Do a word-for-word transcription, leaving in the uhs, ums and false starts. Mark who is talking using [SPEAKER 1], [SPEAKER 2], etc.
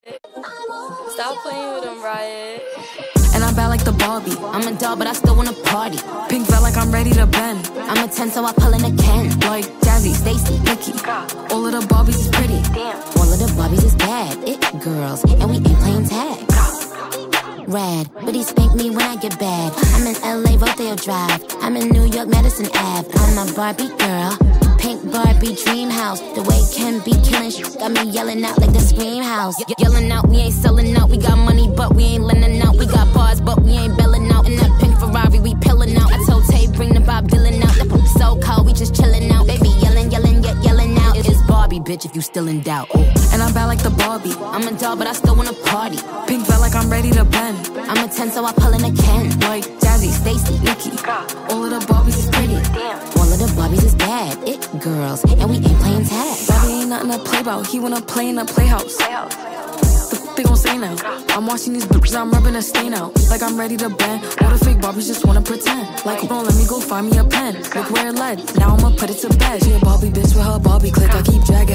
[SPEAKER 1] Stop playing with him, Riot.
[SPEAKER 2] And I'm bad like the Barbie. I'm a doll, but I still wanna party. Pink felt like I'm ready to bend. I'm a ten, so I pull in a Ken. Like Jazzy, Stacy, Nikki. All of the Barbies is pretty. All of the Barbies is bad. It girls, and we ain't playing tag. Rad, but he spank me when I get bad. I'm in L A, Rodeo Drive. I'm in New York, Madison Ave. I'm a Barbie girl. Pink Barbie dream house. The way Ken be killing shit got me yelling out like the Scream House. Ye yelling out, we ain't selling out. We got money, but we ain't lending out. We got bars, but we ain't belling out. In that pink Ferrari, we pillin' out. I told Tay, bring the Bob Dylan out. The so cold, we just chillin' out. Baby yelling, yelling, yet yelling out. It's Barbie, bitch, if you still in doubt. And I'm bad like the Barbie. I'm a doll, but I still wanna party. Pink felt like I'm ready to bend. I'm a ten, so I pull in a Ken. Like Jazzy, Stacy, Nikki. All of the Barbies is pretty. All of the Barbies is bad. It girls, and we ain't playing tag. Barbie ain't nothing to play about. He wanna play in a playhouse. The f they gon' say now? I'm watching these bitches, I'm rubbing a stain out. Like I'm ready to bend. All the fake Barbies just wanna pretend. Like, hold on, let me go find me a pen. Look where it led. Now I'ma put it to bed. She a Barbie bitch with her Barbie click. I keep dragging.